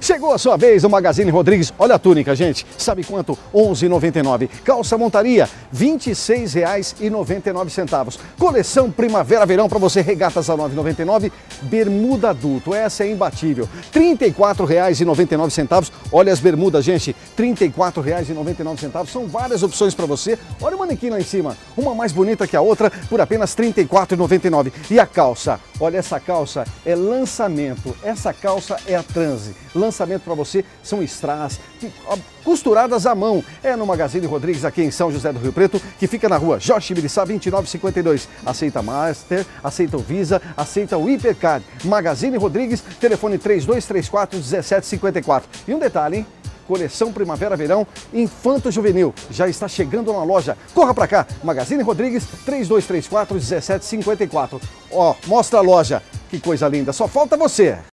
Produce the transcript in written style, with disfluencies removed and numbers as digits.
Chegou a sua vez o Magazine Rodrigues. Olha a túnica, gente. Sabe quanto? R$ 11,99. Calça montaria, R$ 26,99. Coleção Primavera-Verão para você, regatas a R$ 9,99. Bermuda adulto, essa é imbatível. R$ 34,99. Olha as bermudas, gente. R$ 34,99. São várias opções para você. Olha o manequim lá em cima. Uma mais bonita que a outra por apenas R$ 34,99. E a calça? Olha, essa calça é lançamento. Essa calça é a transe. Lançamento para você, são strass, costuradas à mão. É no Magazine Rodrigues, aqui em São José do Rio Preto, que fica na rua Jorge Tibiriçá, 2952. Aceita Master, aceita o Visa, aceita o Hipercard. Magazine Rodrigues, telefone 3234-1754. E um detalhe, hein? Coleção Primavera-Verão Infanto Juvenil. Já está chegando na loja. Corra para cá. Magazine Rodrigues, 3234-1754. Ó, mostra a loja. Que coisa linda. Só falta você.